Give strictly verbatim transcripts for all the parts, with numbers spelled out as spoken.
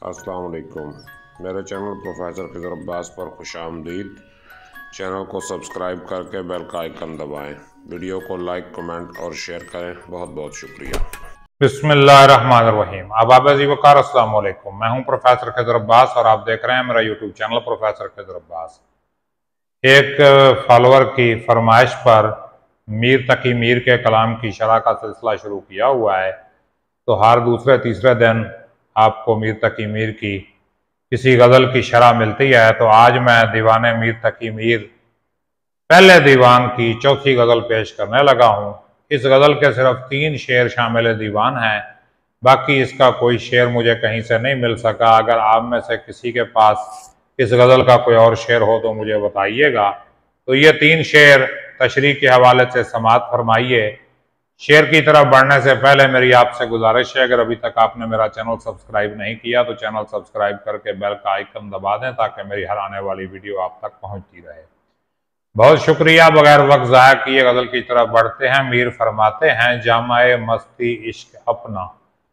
अस्सलाम वालेकुम। मेरे चैनल प्रोफेसर खिज़र अब्बास पर खुश आमदीद। चैनल को सब्सक्राइब करके बेल का आइकन दबाएं। वीडियो को लाइक, कमेंट और शेयर करें। बहुत बहुत शुक्रिया। बिस्मिल्लाहिर्रहमानिर्रहीम। अहबाब वकार अस्सलाम वालेकुम। मैं हूं प्रोफेसर खिज़र अब्बास और आप देख रहे हैं मेरा YouTube channel professor Khizar Abbas. एक फॉलोअर की फरमाइश पर मीर तकी मीर के कलाम की शरह का सिलसिला शुरू किया हुआ है। तो हर दूसरे तीसरे दिन आपको मीर तकी मीर की किसी गज़ल की शरह मिलती है। तो आज मैं दीवाने मीर तकी मीर पहले दीवान की चौथी गज़ल पेश करने लगा हूँ। इस गज़ल के सिर्फ तीन शेर शामिल दीवान हैं, बाकी इसका कोई शेर मुझे कहीं से नहीं मिल सका। अगर आप में से किसी के पास इस गज़ल का कोई और शेर हो तो मुझे बताइएगा। तो ये तीन शेर तशरीह के हवाले से समाअत फरमाइए। शेर की तरफ बढ़ने से पहले मेरी आपसे गुजारिश है, अगर अभी तक आपने मेरा चैनल सब्सक्राइब नहीं किया तो चैनल सब्सक्राइब करके बेल का आइकन दबा दें ताकि मेरी हर आने वाली वीडियो आप तक पहुंचती रहे। बहुत शुक्रिया। बगैर वक्त ज़ाया किए गज़ल की तरफ बढ़ते हैं। मीर फरमाते हैं, जामाए मस्ती इश्क अपना,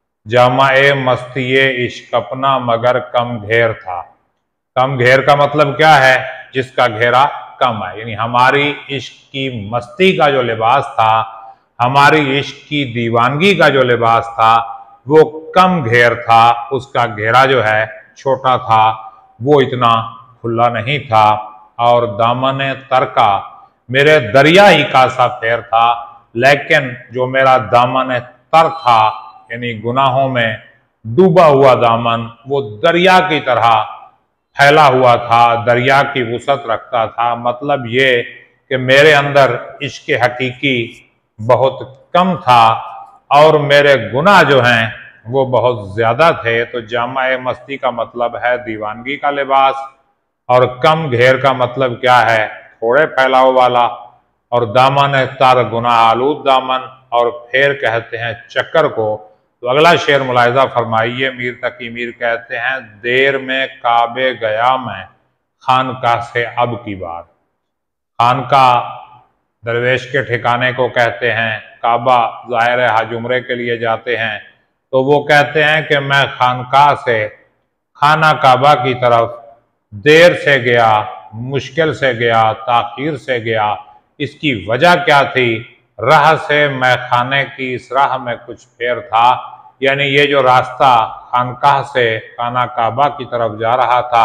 जामाए मस्ती इश्क अपना मगर कम घेर था। कम घेर का मतलब क्या है? जिसका घेरा कम है, यानी हमारी इश्क की मस्ती का जो लिबास था, हमारी इश्क की दीवानगी का जो लिबास था वो कम घेर था। उसका घेरा जो है छोटा था, वो इतना खुला नहीं था। और दामने तर का मेरे दरिया ही का सा फेर था, लेकिन जो मेरा दामन तर था यानी गुनाहों में डूबा हुआ दामन, वो दरिया की तरह फैला हुआ था, दरिया की वुसअत रखता था। मतलब ये कि मेरे अंदर इश्क हकीकी बहुत कम था और मेरे गुनाह जो हैं वो बहुत ज्यादा थे। तो जामाए मस्ती का मतलब है दीवानगी का लिबास, और कम घेर का मतलब क्या है? थोड़े फैलाव वाला। और दामन तार गुनाह आलूद दामन, और फेर कहते हैं चक्कर को। तो अगला शेर मुलाहिजा फरमाइए। मीर तकी मीर कहते हैं, देर में काबे गया मैं खानकाह से अब की बार। खानकाह दरवेश के ठिकाने को कहते हैं, काबा ज़ाहिर है हज उम्रे के लिए जाते हैं। तो वो कहते हैं कि मैं खानकाह से खाना काबा की तरफ देर से गया, मुश्किल से गया, ताखीर से गया। इसकी वजह क्या थी? राह से मैं खाने की इस राह में कुछ फेर था, यानी ये जो रास्ता खानकाह से खाना काबा की तरफ जा रहा था,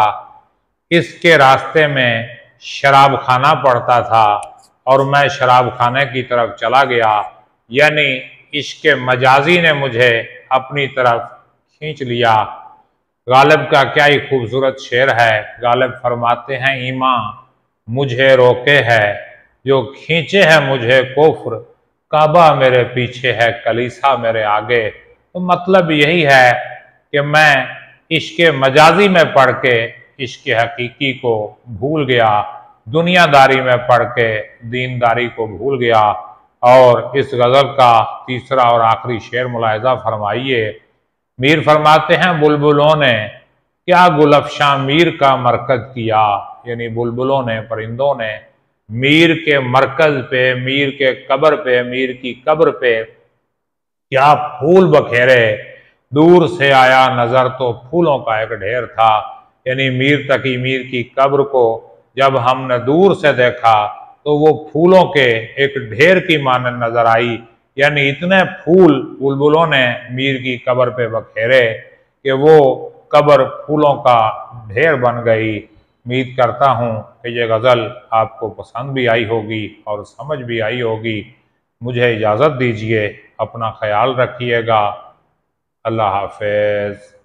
इसके रास्ते में शराब खाना पड़ता था और मैं शराब खाने की तरफ चला गया। यानी इश्क मजाजी ने मुझे अपनी तरफ खींच लिया। गालिब का क्या ही खूबसूरत शेर है। गालिब फरमाते हैं, ईमां मुझे रोके है जो खींचे है मुझे कुफ्र, काबा मेरे पीछे है कलीसा मेरे आगे। तो मतलब यही है कि मैं इश्क मजाजी में पढ़ के इश्क हकीकी को भूल गया, दुनियादारी में पढ़ के दीनदारी को भूल गया। और इस गज़ल का तीसरा और आखिरी शेर मुलाहिजा फरमाइए। मीर फरमाते हैं, बुलबुलों ने क्या गुलफशां मीर का मरकज किया, यानी बुलबुलों ने, परिंदों ने मीर के मरकज पे, मीर के कब्र पे, मीर की कब्र पे क्या फूल बखेरे। दूर से आया नजर तो फूलों का एक ढेर था। यानी मीर तकी मीर की कब्र को जब हमने दूर से देखा तो वो फूलों के एक ढेर की मानद नजर आई। यानी इतने फूल बुलबुलों ने मीर की कब्र पे बखेरे कि वो कब्र फूलों का ढेर बन गई। उम्मीद करता हूँ कि ये गज़ल आपको पसंद भी आई होगी और समझ भी आई होगी। मुझे इजाज़त दीजिए, अपना ख्याल रखिएगा। अल्लाह हाफ़िज़।